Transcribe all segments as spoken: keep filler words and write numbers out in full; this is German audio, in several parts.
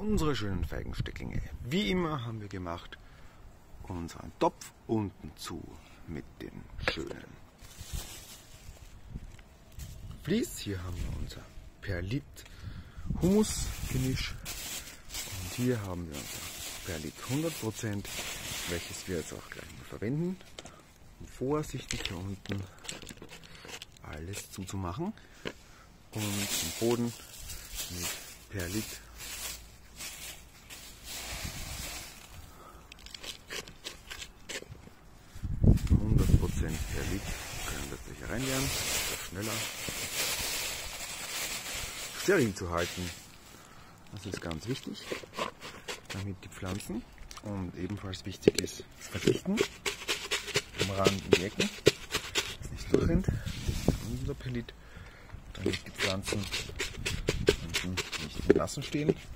unsere schönen Feigenstecklinge. Wie immer haben wir gemacht unseren Topf unten zu mit den schönen Vlies. Hier haben wir unser Perlit Hummus Gemisch und hier haben wir unser Perlit hundert Prozent, welches wir jetzt auch gleich mal verwenden, um vorsichtig hier unten alles zuzumachen und den Boden mit Perlit hundert Prozent Perlit können wir jetzt hier reinleeren, etwas schneller steril zu halten. Das ist ganz wichtig, damit die Pflanzen, und ebenfalls wichtig ist das Verdichten am Rand in die Ecken, dass nicht durchrennt, unser Perlit, damit die Pflanzen unten nicht im Nassen stehen und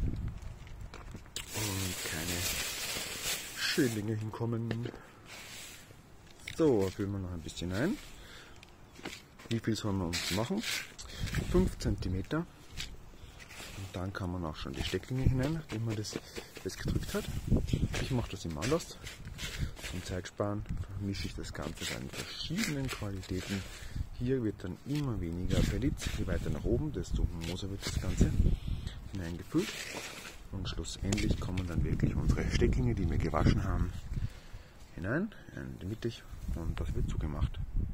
keine Schädlinge hinkommen. So, füllen wir noch ein bisschen ein. Wie viel sollen wir uns machen? fünf Zentimeter. Und dann kann man auch schon die Stecklinge hinein, nachdem man das festgedrückt hat. Ich mache das immer anders. Zum Zeitsparen mische ich das Ganze dann in verschiedenen Qualitäten. Hier wird dann immer weniger Perlit. Je weiter nach oben, desto humoser wird das Ganze hineingefüllt. Und schlussendlich kommen dann wirklich unsere Stecklinge, die wir gewaschen haben, hinein, in die Mitte, und das wird zugemacht.